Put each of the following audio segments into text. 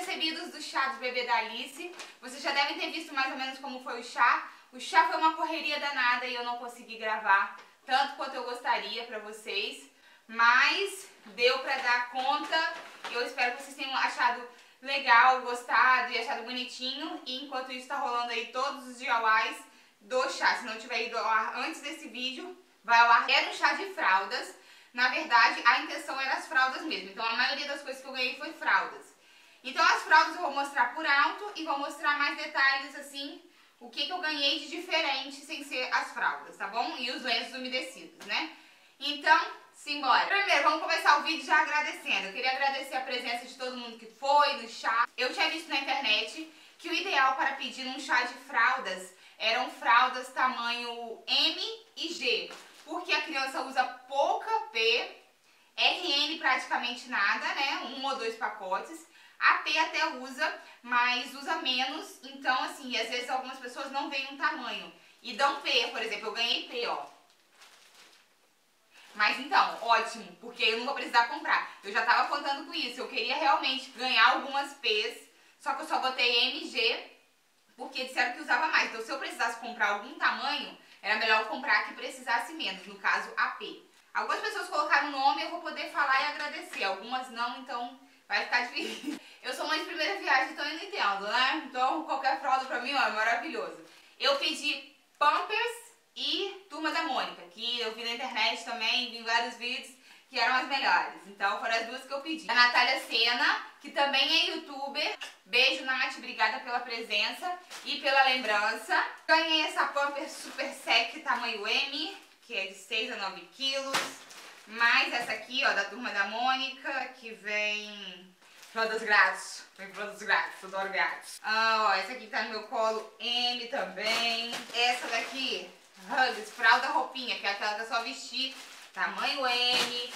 recebidos do chá de bebê da Alice. Vocês já devem ter visto mais ou menos como foi o chá. O chá foi uma correria danada e eu não consegui gravar tanto quanto eu gostaria pra vocês. Mas deu pra dar conta. Eu espero que vocês tenham achado legal, gostado e achado bonitinho. E enquanto isso tá rolando aí todos os DIYs do chá. Se não tiver ido ao ar antes desse vídeo, vai ao ar. Era um chá de fraldas. Na verdade, a intenção era as fraldas mesmo. Então a maioria das coisas que eu ganhei foi fraldas. Então as fraldas eu vou mostrar por alto e vou mostrar mais detalhes assim, o que eu ganhei de diferente sem ser as fraldas, tá bom? E os lenços umedecidos, né? Então, simbora! Primeiro, vamos começar o vídeo já agradecendo. Eu queria agradecer a presença de todo mundo que foi no chá. Eu tinha visto na internet que o ideal para pedir um chá de fraldas eram fraldas tamanho M e G, porque a criança usa pouca P, RN praticamente nada, né? 1 ou 2 pacotes. A P até usa, mas usa menos. Então, assim, às vezes algumas pessoas não veem um tamanho e dão P, por exemplo, eu ganhei P, ó. Mas então, ótimo, porque eu não vou precisar comprar. Eu já tava contando com isso, eu queria realmente ganhar algumas P's, só que eu só botei MG, porque disseram que usava mais. Então, se eu precisasse comprar algum tamanho, era melhor eu comprar que precisasse menos, no caso, AP. Algumas pessoas colocaram o nome, eu vou poder falar e agradecer. Algumas não, então vai ficar difícil. Eu sou mãe de primeira viagem, então eu não entendo, né? Então, qualquer fralda pra mim, ó, é maravilhoso. Eu pedi Pampers e Turma da Mônica, que eu vi na internet também, vi em vários vídeos, que eram as melhores. Então, foram as duas que eu pedi. A Natália Sena, que também é youtuber. Beijo, Nath, obrigada pela presença e pela lembrança. Ganhei essa Pampers Super Sec tamanho M, que é de 6 a 9 quilos. Mais essa aqui, ó, da Turma da Mônica, que vem produtos grátis. Vem produtos grátis, adoro grátis. Ó, essa aqui que tá no meu colo, M também. Essa daqui, Hugs, fralda roupinha, que é aquela que eu só vesti, tamanho M.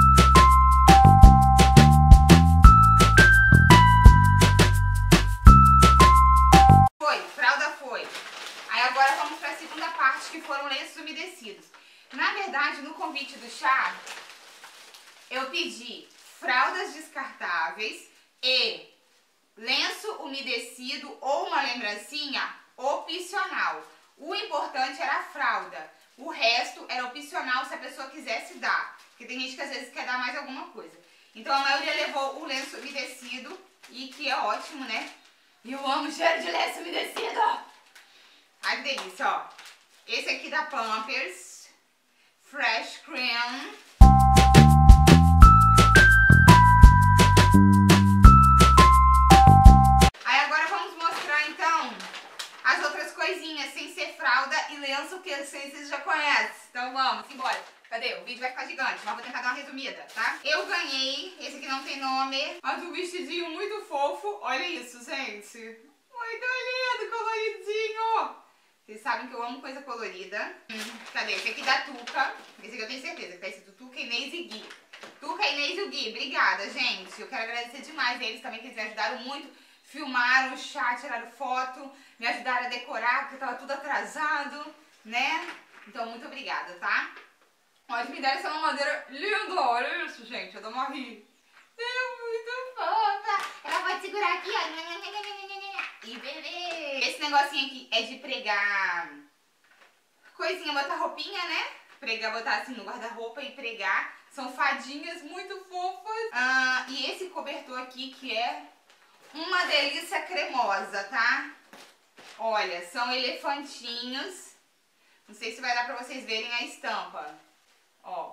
Agora vamos para a segunda parte, que foram lenços umedecidos. Na verdade, no convite do chá, eu pedi fraldas descartáveis e lenço umedecido ou uma lembrancinha opcional. O importante era a fralda. O resto era opcional se a pessoa quisesse dar. Porque tem gente que às vezes quer dar mais alguma coisa. Então a maioria levou o lenço umedecido e que é ótimo, né? E eu amo o cheiro de lenço umedecido! Ai, que delícia, ó. Esse aqui da Pampers, Fresh Cream. Aí agora vamos mostrar, então, as outras coisinhas, sem ser fralda e lenço, que vocês já conhecem. Então vamos, embora. Cadê? O vídeo vai ficar gigante, mas vou tentar dar uma resumida, tá? Eu ganhei, esse aqui não tem nome, mas um vestidinho muito fofo. Olha isso, gente. Muito lindo, coloridinho. Vocês sabem que eu amo coisa colorida. Cadê? Esse aqui da Tuca. Esse aqui eu tenho certeza que tá escrito Tuca, Inês e Gui. Tuca, Inês e o Gui. Obrigada, gente. Eu quero agradecer demais eles também, que eles me ajudaram muito. Filmaram o chá, tiraram foto, me ajudaram a decorar, porque tava tudo atrasado, né? Então, muito obrigada, tá? Pode me dar essa mamadeira linda. Olha isso, gente. Eu dou uma ri. É muito fofa. Ela pode segurar aqui, ó. E bebê. Esse negocinho aqui é de pregar coisinha, botar roupinha, né? Pregar, botar assim no guarda-roupa e pregar. São fadinhas muito fofas. E esse cobertor aqui que é uma delícia cremosa, tá? Olha, são elefantinhos. Não sei se vai dar pra vocês verem a estampa. Ó.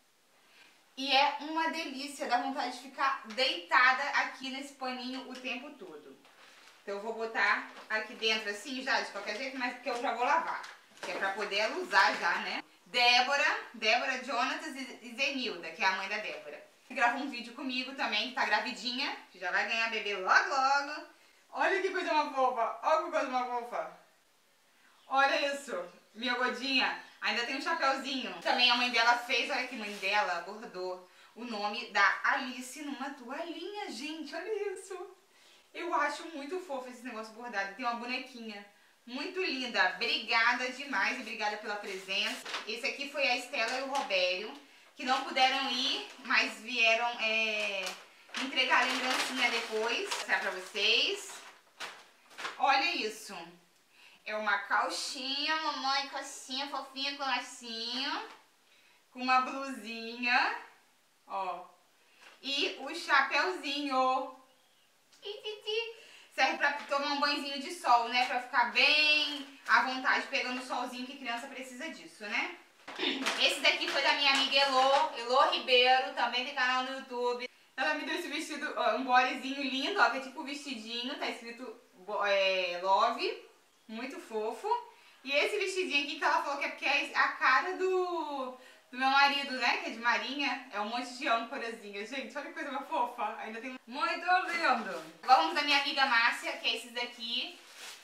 E é uma delícia, dá vontade de ficar deitada aqui nesse paninho o tempo todo. Então eu vou botar aqui dentro assim já, de qualquer jeito, mas porque eu já vou lavar. Que é pra poder ela usar já, né? Débora, Jonatas e Zenilda, que é a mãe da Débora. Gravou um vídeo comigo também, que tá gravidinha, que já vai ganhar bebê logo logo. Olha que coisa mais fofa, olha que coisa mais fofa. Olha isso, minha godinha. Ainda tem um chapéuzinho. Também a mãe dela fez, olha que mãe dela bordou o nome da Alice numa toalhinha, gente, olha isso. Eu acho muito fofo esse negócio bordado. Tem uma bonequinha muito linda. Obrigada demais e obrigada pela presença. Esse aqui foi a Estela e o Robério, que não puderam ir, mas vieram entregar a lembrancinha depois. Vou mostrar pra vocês. Olha isso. É uma calcinha, mamãe, calcinha fofinha com lacinho. Com uma blusinha. Ó. E o chapeuzinho. Serve pra tomar um banhozinho de sol, né? Pra ficar bem à vontade, pegando o solzinho, que criança precisa disso, né? Esse daqui foi da minha amiga Elô Ribeiro, também tem canal no YouTube. Ela me deu esse vestido, um bodyzinho lindo, ó, que é tipo um vestidinho, tá escrito Love, muito fofo. E esse vestidinho aqui que ela falou que é porque é a cara do meu marido, né, que é de marinha, é um monte de âncorazinha. Gente, olha que coisa mais fofa, ainda tem muito lindo. Vamos da minha amiga Márcia, que é esses daqui.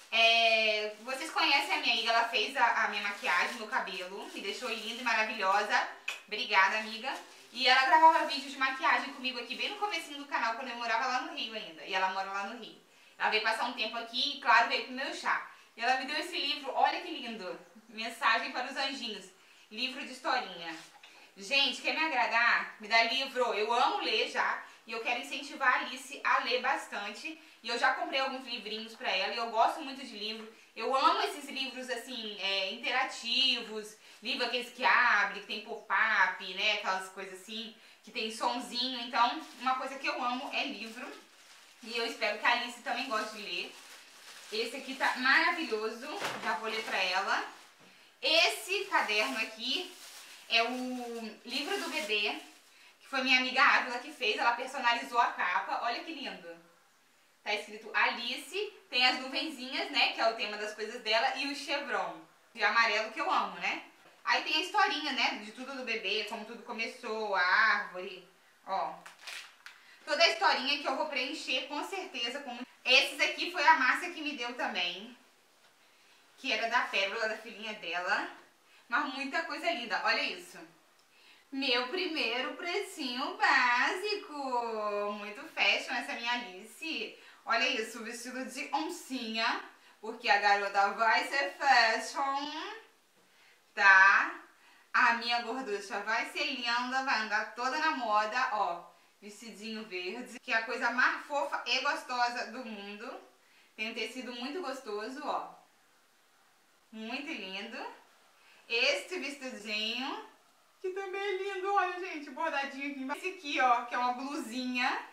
Vocês conhecem a minha amiga, ela fez a minha maquiagem, meu cabelo, me deixou linda e maravilhosa. Obrigada, amiga. E ela gravava vídeos de maquiagem comigo aqui bem no comecinho do canal, quando eu morava lá no Rio ainda. E ela mora lá no Rio. Ela veio passar um tempo aqui e, claro, veio pro meu chá. E ela me deu esse livro, olha que lindo. Mensagem para os anjinhos. Livro de historinha. Gente, quer me agradar? Me dá livro. Eu amo ler já. E eu quero incentivar a Alice a ler bastante. E eu já comprei alguns livrinhos pra ela. E eu gosto muito de livro. Eu amo esses livros, assim, interativos. Livro aqueles que abrem, que tem pop-up, né? Aquelas coisas assim, que tem sonzinho. Então, uma coisa que eu amo é livro. E eu espero que a Alice também goste de ler. Esse aqui tá maravilhoso. Já vou ler pra ela. Esse caderno aqui é o livro do bebê, que foi minha amiga Ávila que fez. Ela personalizou a capa. Olha que lindo. Tá escrito Alice, tem as nuvenzinhas, né, que é o tema das coisas dela, e o chevron de amarelo, que eu amo, né. Aí tem a historinha, né, de tudo do bebê, como tudo começou, a árvore, ó. Toda a historinha que eu vou preencher com certeza. Esses aqui foi a Márcia que me deu também, que era da Pérola, da filhinha dela. Mas muita coisa linda, olha isso. Meu primeiro precinho básico. Muito fashion essa minha Alice. Olha isso, o vestido de oncinha, porque a garota vai ser fashion, tá? A minha gorducha vai ser linda, vai andar toda na moda, ó. Vestidinho verde, que é a coisa mais fofa e gostosa do mundo. Tem um tecido muito gostoso, ó. Muito lindo. Este vestidinho, que também é lindo, olha, gente, bordadinho aqui embaixo. Esse aqui, ó, que é uma blusinha.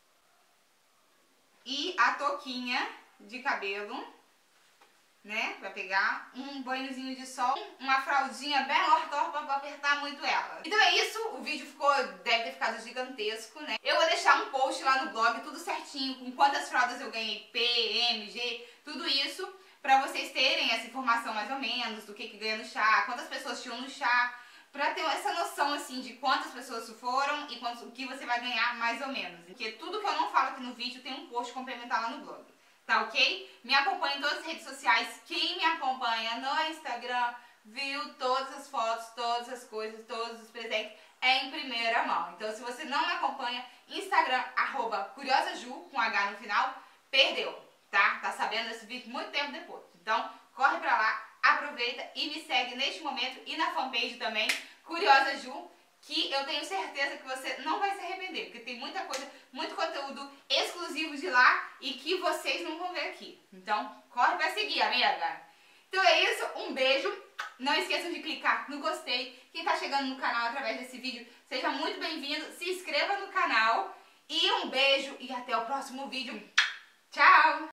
E a touquinha de cabelo, né, pra pegar um banhozinho de sol, uma fraldinha bem ortorpa pra apertar muito ela. Então é isso, o vídeo deve ter ficado gigantesco, né. Eu vou deixar um post lá no blog, tudo certinho, com quantas fraldas eu ganhei, P, M, G, tudo isso, pra vocês terem essa informação mais ou menos, do que ganha no chá, quantas pessoas tinham no chá, pra ter essa noção, assim, de quantas pessoas foram e o que você vai ganhar mais ou menos. Porque tudo que eu não falo aqui no vídeo tem um post complementar lá no blog. Tá ok? Me acompanha em todas as redes sociais. Quem me acompanha no Instagram viu todas as fotos, todas as coisas, todos os presentes em primeira mão. Então, se você não me acompanha, Instagram, @curiosaju, com H no final, perdeu, tá? Tá sabendo desse vídeo muito tempo depois. Então, corre pra lá, aproveita e me segue neste momento e na fanpage também, Curiosa Ju, que eu tenho certeza que você não vai se arrepender, porque tem muita coisa, muito conteúdo exclusivo de lá e que vocês não vão ver aqui. Então, corre pra seguir, amiga! Então é isso, um beijo, não esqueçam de clicar no gostei. Quem tá chegando no canal através desse vídeo, seja muito bem-vindo, se inscreva no canal e um beijo e até o próximo vídeo. Tchau!